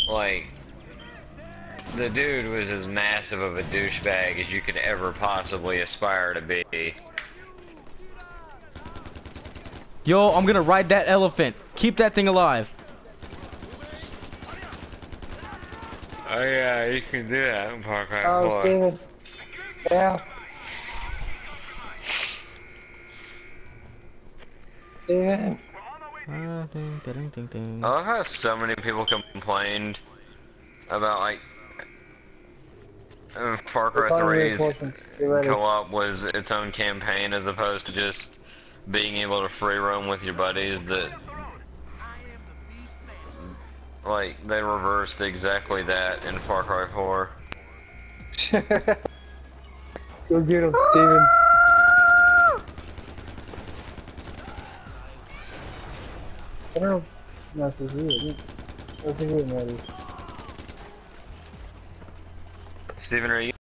Like, the dude was as massive of a douchebag as you could ever possibly aspire to be. Yo, I'm gonna ride that elephant. Keep that thing alive. Oh yeah, you can do that in Parkway Oh, Steven. Yeah. Steven. Ding, ding, ding. I love how so many people complained about like Far Cry 3's co-op was its own campaign as opposed to just being able to free roam with your buddies. That like they reversed exactly that in Far Cry 4. Go get him, Steven. I don't know. No, it's you. It's you, maybe. Steven, are you